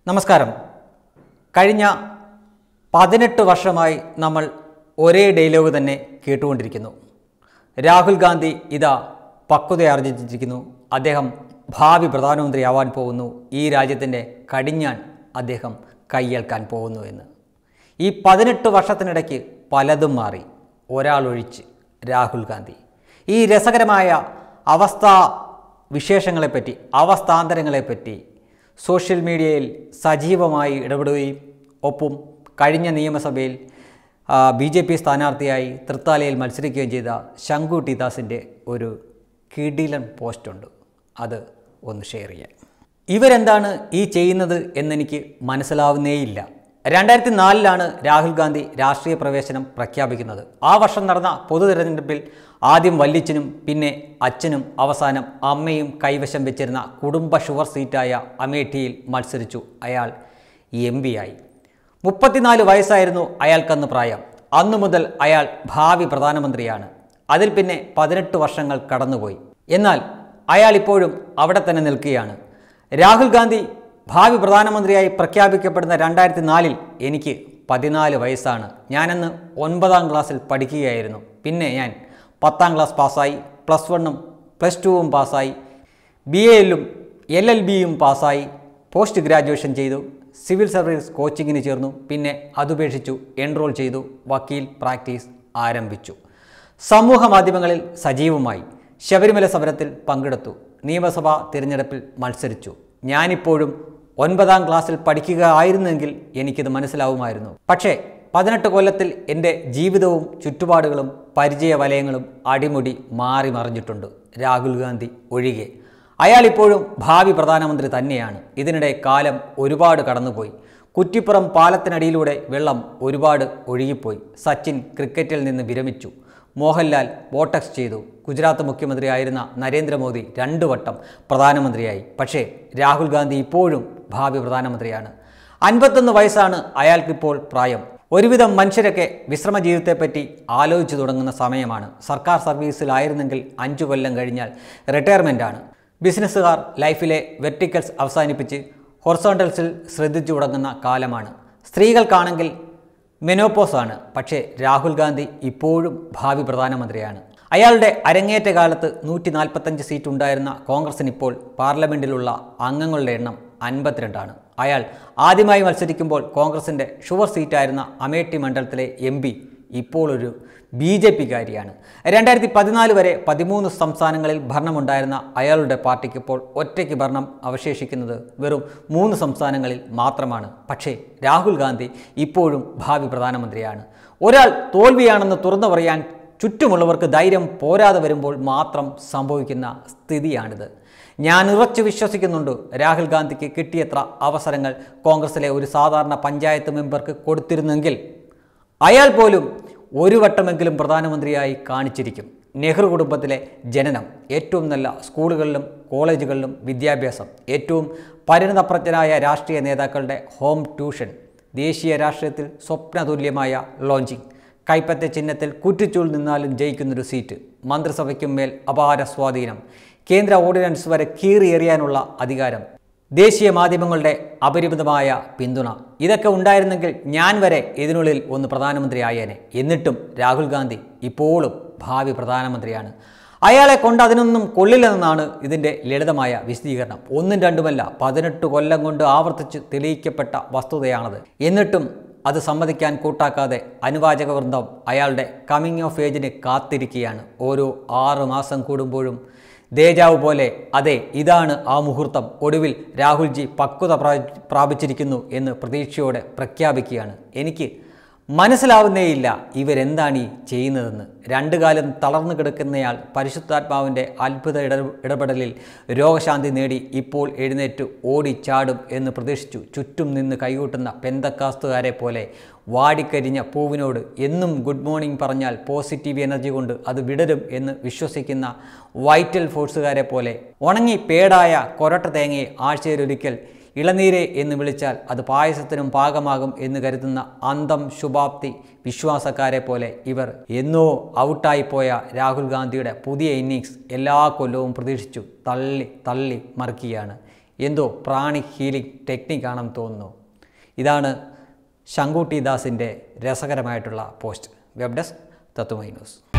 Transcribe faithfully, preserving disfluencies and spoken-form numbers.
നമസ്കാരം. കഴിഞ്ഞ പതിനെട്ട് വർഷമായി നമ്മൾ ഒരേ ഡയലോഗ് തന്നെ കേട്ടുകൊണ്ടിരിക്കുന്നു. രാഹുൽ ഗാന്ധി ഇതാ പക്വതയാർജിച്ചിരിക്കുന്നു, അദ്ദേഹം ഭാവി പ്രധാനമന്ത്രിയാവാൻ പോകുന്നു, ഈ രാജ്യത്തിൻ്റെ കടിഞ്ഞാൺ അദ്ദേഹം കൈയേൽക്കാൻ പോകുന്നു എന്ന്. ഈ പതിനെട്ട് വർഷത്തിനിടയ്ക്ക് പലതും മാറി, ഒരാളൊഴിച്ച് രാഹുൽ ഗാന്ധി. ഈ രസകരമായ അവസ്ഥാ വിശേഷങ്ങളെപ്പറ്റി, അവസ്ഥാന്തരങ്ങളെപ്പറ്റി സോഷ്യൽ മീഡിയയിൽ സജീവമായി ഇടപെടുകയും ഒപ്പം കഴിഞ്ഞ നിയമസഭയിൽ ബി ജെ പി സ്ഥാനാർത്ഥിയായി തൃത്താലയിൽ മത്സരിക്കുകയും ചെയ്ത ശങ്കു ടി ഒരു കിടിലൻ പോസ്റ്റുണ്ട്, അത് ഒന്ന് ഷെയർ ചെയ്യാം. ഇവരെന്താണ് ഈ ചെയ്യുന്നത് എന്നെനിക്ക് മനസ്സിലാവുന്നേയില്ല. രണ്ടായിരത്തി നാലിലാണ് രാഹുൽ ഗാന്ധി രാഷ്ട്രീയ പ്രവേശനം പ്രഖ്യാപിക്കുന്നത്. ആ വർഷം നടന്ന പൊതു തിരഞ്ഞെടുപ്പിൽ ആദ്യം വല്യച്ഛനും പിന്നെ അച്ഛനും അവസാനം അമ്മയും കൈവശം വെച്ചിരുന്ന കുടുംബ ഷുവർ സീറ്റായ അമേഠിയിൽ മത്സരിച്ചു. അയാൾ എം പി ആയി. മുപ്പത്തിനാല് വയസ്സായിരുന്നു അയാൾക്കന്ന് പ്രായം. അന്നു മുതൽ അയാൾ ഭാവി പ്രധാനമന്ത്രിയാണ്. അതിൽ പിന്നെ പതിനെട്ട് വർഷങ്ങൾ കടന്നുപോയി. എന്നാൽ അയാൾ ഇപ്പോഴും അവിടെ തന്നെ നിൽക്കുകയാണ്. രാഹുൽ ഗാന്ധി ഭാവി പ്രധാനമന്ത്രിയായി പ്രഖ്യാപിക്കപ്പെടുന്ന രണ്ടായിരത്തി നാലിൽ എനിക്ക് പതിനാല് വയസ്സാണ്. ഞാനന്ന് ഒൻപതാം ക്ലാസ്സിൽ പഠിക്കുകയായിരുന്നു. പിന്നെ ഞാൻ പത്താം ക്ലാസ് പാസ്സായി, പ്ലസ് വണ്ണും പ്ലസ് ടുവും പാസ്സായി, ബി എയിലും എൽ എൽ ബിയും പാസ്സായി, പോസ്റ്റ് ഗ്രാജുവേഷൻ ചെയ്തു, സിവിൽ സർവീസ് കോച്ചിങ്ങിന് ചേർന്നു, പിന്നെ അതുപേക്ഷിച്ചു എൻറോൾ ചെയ്തു, വക്കീൽ പ്രാക്ടീസ് ആരംഭിച്ചു. സമൂഹ മാധ്യമങ്ങളിൽ സജീവമായി, ശബരിമല സമരത്തിൽ പങ്കെടുത്തു, നിയമസഭാ തിരഞ്ഞെടുപ്പിൽ മത്സരിച്ചു. ഞാനിപ്പോഴും ഒൻപതാം ക്ലാസ്സിൽ പഠിക്കുക ആയിരുന്നെങ്കിൽ എനിക്കിത് മനസ്സിലാവുമായിരുന്നു. പക്ഷേ പതിനെട്ട് കൊല്ലത്തിൽ എൻ്റെ ജീവിതവും ചുറ്റുപാടുകളും പരിചയ വലയങ്ങളും അടിമുടി മാറി മറിഞ്ഞിട്ടുണ്ട്, രാഹുൽ ഗാന്ധി ഒഴികെ. അയാളിപ്പോഴും ഭാവി പ്രധാനമന്ത്രി തന്നെയാണ്. ഇതിനിടെ കാലം ഒരുപാട് കടന്നുപോയി. കുറ്റിപ്പുറം പാലത്തിനടിയിലൂടെ വെള്ളം ഒരുപാട് ഒഴുകിപ്പോയി. സച്ചിൻ ക്രിക്കറ്റിൽ നിന്ന് വിരമിച്ചു. മോഹൻലാൽ ബോട്ടക്സ് ചെയ്തു. ഗുജറാത്ത് മുഖ്യമന്ത്രിയായിരുന്ന നരേന്ദ്രമോദി രണ്ടു വട്ടം പ്രധാനമന്ത്രിയായി. പക്ഷേ രാഹുൽ ഗാന്ധി ഇപ്പോഴും ഭാവി പ്രധാനമന്ത്രിയാണ്. അൻപത്തൊന്ന് വയസ്സാണ് അയാൾക്കിപ്പോൾ പ്രായം. ഒരുവിധം മനുഷ്യരൊക്കെ വിശ്രമ ജീവിതത്തെപ്പറ്റി ആലോചിച്ചു തുടങ്ങുന്ന സമയമാണ്. സർക്കാർ സർവീസിലായിരുന്നെങ്കിൽ അഞ്ചു കൊല്ലം കഴിഞ്ഞാൽ റിട്ടയർമെൻറ്റാണ്. ബിസിനസ്സുകാർ ലൈഫിലെ വെർട്ടിക്കൽസ് അവസാനിപ്പിച്ച് ഹൊറിസോണ്ടൽസിൽ ശ്രദ്ധിച്ചു തുടങ്ങുന്ന കാലമാണ്. സ്ത്രീകൾക്കാണെങ്കിൽ മെനോപോസാണ്. പക്ഷേ രാഹുൽ ഗാന്ധി ഇപ്പോഴും ഭാവി പ്രധാനമന്ത്രിയാണ്. അയാളുടെ അരങ്ങേറ്റ കാലത്ത് നൂറ്റി നാൽപ്പത്തഞ്ച് സീറ്റ് ഉണ്ടായിരുന്ന കോൺഗ്രസിന് ഇപ്പോൾ പാർലമെൻറ്റിലുള്ള അംഗങ്ങളുടെ എണ്ണം അൻപത്തിരണ്ടാണ്. അയാൾ ആദ്യമായി മത്സരിക്കുമ്പോൾ കോൺഗ്രസിൻ്റെ ഷുവർ സീറ്റായിരുന്ന അമേഠി മണ്ഡലത്തിലെ എം പി ഇപ്പോൾ ഒരു ബി ജെ പിക്കാരിയാണ്. രണ്ടായിരത്തി പതിനാല് വരെ പതിമൂന്ന് സംസ്ഥാനങ്ങളിൽ ഭരണമുണ്ടായിരുന്ന അയാളുടെ പാർട്ടിക്ക് ഇപ്പോൾ ഒറ്റയ്ക്ക് ഭരണം അവശേഷിക്കുന്നത് വെറും മൂന്ന് സംസ്ഥാനങ്ങളിൽ മാത്രമാണ്. പക്ഷേ രാഹുൽ ഗാന്ധി ഇപ്പോഴും ഭാവി പ്രധാനമന്ത്രിയാണ്. ഒരാൾ തോൽവിയാണെന്ന് തുറന്നു പറയാൻ ചുറ്റുമുള്ളവർക്ക് ധൈര്യം പോരാതെ വരുമ്പോൾ മാത്രം സംഭവിക്കുന്ന സ്ഥിതിയാണിത്. ഞാൻ ഉറച്ചു വിശ്വസിക്കുന്നുണ്ട്, രാഹുൽ ഗാന്ധിക്ക് കിട്ടിയത്ര അവസരങ്ങൾ കോൺഗ്രസിലെ ഒരു സാധാരണ പഞ്ചായത്ത് മെമ്പർക്ക് കൊടുത്തിരുന്നെങ്കിൽ അയാൾ പോലും ഒരു വട്ടമെങ്കിലും പ്രധാനമന്ത്രിയായി കാണിച്ചിരിക്കും. നെഹ്റു കുടുംബത്തിലെ ജനനം, ഏറ്റവും നല്ല സ്കൂളുകളിലും കോളേജുകളിലും വിദ്യാഭ്യാസം, ഏറ്റവും പരിണതപ്രജ്ഞരായ രാഷ്ട്രീയ നേതാക്കളുടെ ഹോം ട്യൂഷൻ, ദേശീയ രാഷ്ട്രീയത്തിൽ സ്വപ്നതുല്യമായ ലോഞ്ചിങ്, കൈപ്പറ്റ ചിഹ്നത്തിൽ കുറ്റിച്ചൂൾ നിന്നാലും ജയിക്കുന്നൊരു സീറ്റ്, മന്ത്രിസഭയ്ക്കും മേൽ അപാര സ്വാധീനം, കേന്ദ്ര ഓർഡിനൻസ് വരെ കീറിയെറിയാനുള്ള അധികാരം, ദേശീയ മാധ്യമങ്ങളുടെ അപരിമിതമായ പിന്തുണ, ഇതൊക്കെ ഉണ്ടായിരുന്നെങ്കിൽ ഞാൻ വരെ ഇതിനുള്ളിൽ ഒന്ന് പ്രധാനമന്ത്രി ആയേനെ. എന്നിട്ടും രാഹുൽ ഗാന്ധി ഇപ്പോഴും ഭാവി പ്രധാനമന്ത്രിയാണ്. അയാളെ കൊണ്ട് അതിനൊന്നും കൊള്ളില്ലെന്നാണ് ഇതിൻ്റെ ലളിതമായ വിശദീകരണം. ഒന്നും രണ്ടുമല്ല, പതിനെട്ട് കൊല്ലം കൊണ്ട് ആവർത്തിച്ച് തെളിയിക്കപ്പെട്ട വസ്തുതയാണത്. എന്നിട്ടും അത് സമ്മതിക്കാൻ കൂട്ടാക്കാതെ അനുവാചക വൃന്ദം അയാളുടെ കമ്മിങ് ഓഫ് ഏജിന് കാത്തിരിക്കുകയാണ്. ഓരോ ആറ് മാസം കൂടുമ്പോഴും ദേജാവ് പോലെ, അതെ ഇതാണ് ആ മുഹൂർത്തം, ഒടുവിൽ രാഹുൽജി പക്വത പ്രാപിച്ചിരിക്കുന്നു എന്ന് പ്രതീക്ഷയോടെ പ്രഖ്യാപിക്കുകയാണ്. എനിക്ക് മനസ്സിലാവുന്നേയില്ല ഇവരെന്താണ് ഈ ചെയ്യുന്നതെന്ന്. രണ്ടു കാലം തളർന്നു കിടക്കുന്നയാൾ പരിശുദ്ധാത്മാവിൻ്റെ അത്ഭുത ഇട ഇടപെടലിൽ രോഗശാന്തി നേടി ഇപ്പോൾ എഴുന്നേറ്റ് ഓടിച്ചാടും എന്ന് പ്രതീക്ഷിച്ചു ചുറ്റും നിന്ന് കൈകൂട്ടുന്ന പെന്തക്കാസ്തുകാരെ പോലെ വാടിക്കരിഞ്ഞ പൂവിനോട് എന്നും ഗുഡ് മോർണിംഗ് പറഞ്ഞാൽ പോസിറ്റീവ് എനർജി കൊണ്ട് അത് വിടരും എന്ന് വിശ്വസിക്കുന്ന വൈറ്റൽ ഫോഴ്സുകാരെ പോലെ ഉണങ്ങി പേടായ കൊരട്ട തേങ്ങയെ ആഴ്ചയിലൊരിക്കൽ ഇളനീരെ എന്ന് വിളിച്ചാൽ അത് പായസത്തിനും പാകമാകും എന്ന് കരുതുന്ന അന്തം ശുഭാപ്തി വിശ്വാസക്കാരെ പോലെ ഇവർ എന്നോ ഔട്ടായിപ്പോയ രാഹുൽ ഗാന്ധിയുടെ പുതിയ ഇന്നിങ്സ് എല്ലാ കൊല്ലവും പ്രതീക്ഷിച്ചു തള്ളി തള്ളി മറിക്കുകയാണ്. എന്തോ പ്രാണിക് ഹീലിംഗ് ടെക്നിക്കാണെന്ന് തോന്നുന്നു. ഇതാണ് ശങ്കു ടി ദാസിൻ്റെ രസകരമായിട്ടുള്ള post. Web desk Tatwamayi news.